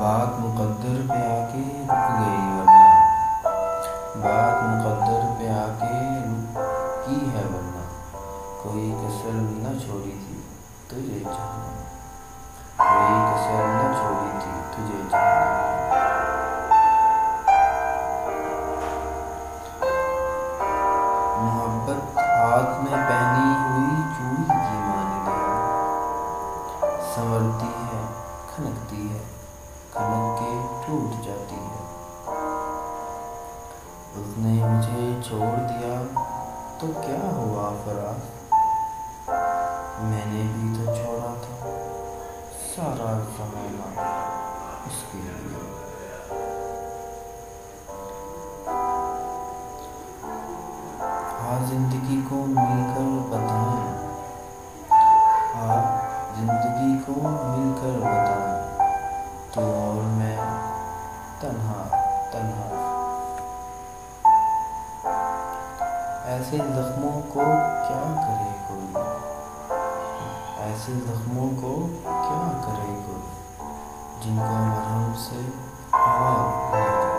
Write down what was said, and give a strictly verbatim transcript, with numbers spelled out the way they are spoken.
بات مقدر پہ آ کے رک گئی ورنہ بات مقدر پہ آ کے رکی ہے ورنہ کوئی کسر نہ چھوڑی تھی تجھے چاہنے کوئی کسر نہ چھوڑی تھی تجھے چاہنے محبت ہاتھ میں پہنی ہوئی چوڑی کی مانند ہے سنورتی ہے کھنکتی ہے کھنک کے ٹوٹ جاتی ہے اس نے مجھے چھوڑ دیا تو کیا ہوا فراز میں نے بھی تو چھوڑا تھا سارا زمانہ اس کے لیے ہاں زندگی کو مل کر بتائیں ہاں زندگی کو مل کر بتائیں تو اور میں تنہا تنہا ایسے زخموں کو کیا کرے کوئی ایسے زخموں کو کیا کرے کوئی جن کو مرہم سے آواز